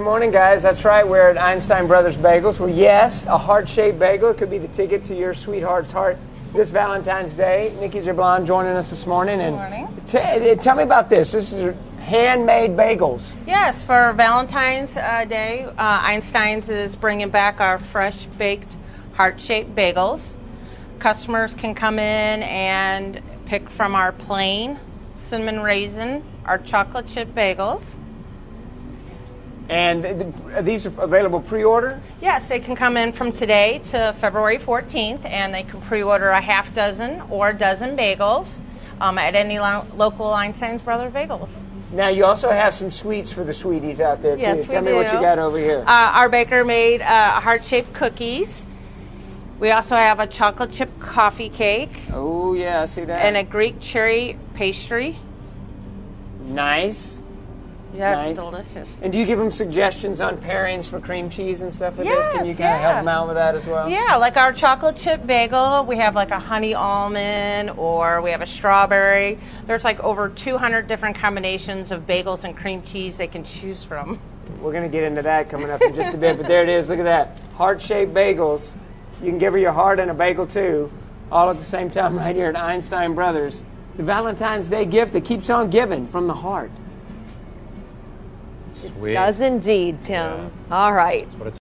Good morning, guys. That's right. We're at Einstein Brothers Bagels. Well, yes, a heart-shaped bagel. It could be the ticket to your sweetheart's heart this Valentine's Day. Nikki Jablon joining us this morning. Good morning. Tell me about this. This is handmade bagels. Yes, for Valentine's Day, Einstein's is bringing back our fresh baked heart-shaped bagels. Customers can come in and pick from our plain cinnamon raisin, our chocolate chip bagels. And these are available pre-order? Yes, they can come in from today to February 14th, and they can pre-order a half dozen or a dozen bagels at any local Einstein's Brothers Bagels. Now, you also have some sweets for the sweeties out there, too. Yes, Tell me what you got over here. Our baker made heart-shaped cookies. We also have a chocolate chip coffee cake. Oh, yeah, I see that. And a Greek cherry pastry. Nice. Yes, nice. Delicious. And do you give them suggestions on pairings for cream cheese and stuff with Yes, this? Can you kind of help them out with that as well? Yeah, like our chocolate chip bagel, we have like a honey almond or we have a strawberry. There's like over 200 different combinations of bagels and cream cheese they can choose from. We're going to get into that coming up in just a bit, but there it is. Look at that. Heart-shaped bagels. You can give her your heart and a bagel too, all at the same time right here at Einstein Brothers. The Valentine's Day gift that keeps on giving from the heart. Sweet. Does indeed, Tim. Yeah. All right. That's what it's